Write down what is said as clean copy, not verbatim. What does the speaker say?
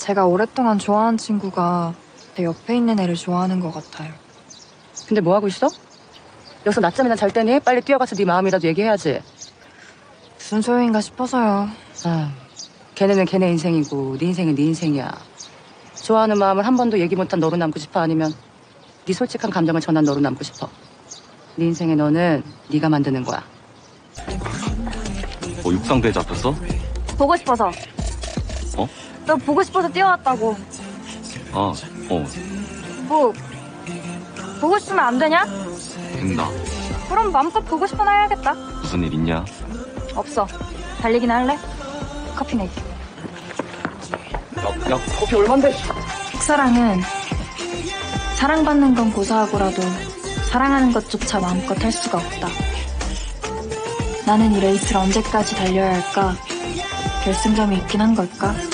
제가 오랫동안 좋아한 친구가 제 옆에 있는 애를 좋아하는 것 같아요. 근데 뭐 하고 있어? 여기서 낮잠이나 잘 때니? 빨리 뛰어가서 네 마음이라도 얘기해야지. 무슨 소용인가 싶어서요. 아, 걔네는 걔네 인생이고 네 인생은 네 인생이야. 좋아하는 마음을 한 번도 얘기 못한 너로 남고 싶어? 아니면 네 솔직한 감정을 전한 너로 남고 싶어? 네 인생의 너는 네가 만드는 거야. 육상대회 잡혔어? 보고 싶어서. 어? 너 보고 싶어서 뛰어왔다고. 아, 뭐 보고 싶으면 안 되냐? 된다. 그럼 마음껏 보고 싶어나 해야겠다. 무슨 일 있냐? 없어. 달리기나 할래? 커피 내게. 야, 커피 얼만데? 짝사랑은 사랑받는 건 고사하고라도 사랑하는 것조차 마음껏 할 수가 없다. 나는 이 레이스를 언제까지 달려야 할까? 결승점이 있긴 한 걸까?